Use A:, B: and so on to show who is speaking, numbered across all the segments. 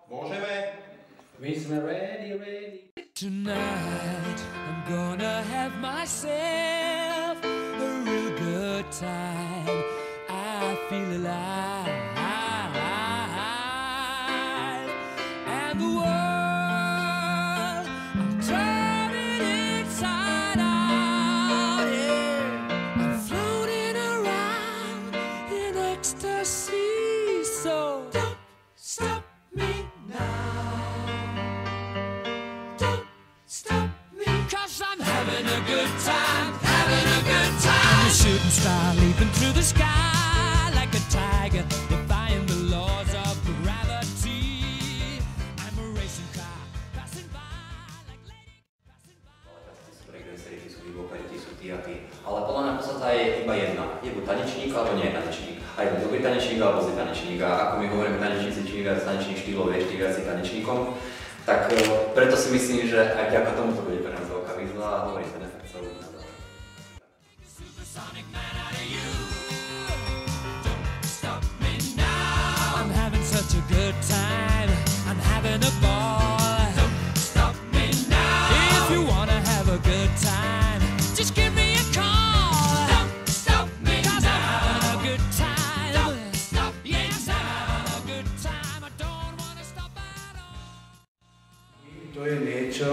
A: Môžeme?
B: My sme ready.
C: Tonight I'm gonna have myself a real good time. I feel alive, and the world I'm turning inside out. Yeah, I'm floating around in ecstasy. So don't stop me now. Don't stop me, 'cause I'm having a good time, having a good time. I'm a shooting star leaping through the sky like a tiger, defying the laws of gravity. I'm a racing car passing by like lady passing by.
A: Breakdancery sú vývoperi, sú tí a tí. Ale podľa mňa podstata je iba jedna. Je buď tanečník, alebo nie je tanečník. A je dobrý tanečník, alebo zlý tanečník. A ako my hovoríme tanečníci, čím viac tanečných štýlov vieš, tým viac si tanečníkom. Tak preto si myslím, že aj vďaka tomu to bude pre nás veľká výzva a hovorím, ten efekt sa uvidí na to.
C: Supersonic man out of you. Don't stop me now. I'm having such a good time. I'm having a ball. Don't stop me now. If you wanna have a good time, just give me a call. Don't stop me 'cause now. I'm having a good time. Don't stop me now. Yes, I'm having a good time. I don't wanna stop at all.
D: To je niečo,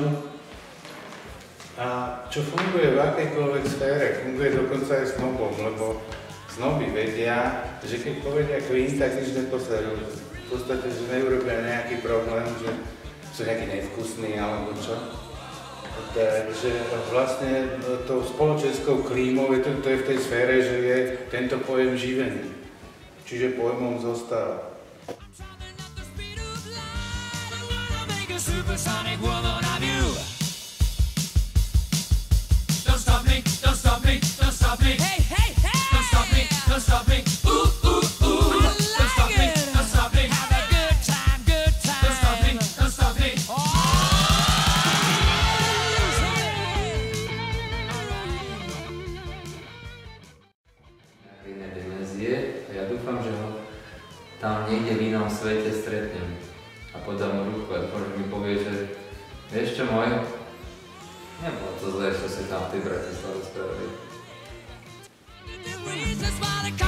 D: a čo funguje v akejkoľvek sfére, funguje dokonca aj snobom, lebo snoby vedia, že keď povedia Queen, tak nič neposajú. V podstate, že neurobia nejaký problém, že sú nejaký nevkusný alebo čo. Takže vlastne tou spoločenskou klímou to je v tej sfére, že je tento pojem živený. Čiže pojmom zostáva.
C: Supersonic woman of you. Don't stop me, don't stop me, don't stop me. Hey, hey, hey! Don't stop me, don't stop me. Ooh, ooh, ooh. Don't stop me, don't stop me. Have a good time, good time. Don't stop me, don't stop me.
E: Iné dimenzie a ja dúfam, že ho tam niekde v inom svete stretnem a podám mu ruku a dúfam, že mi povie, že vieš čo môj, nebolo to zlé, čo si tam v tej Bratislave spravili.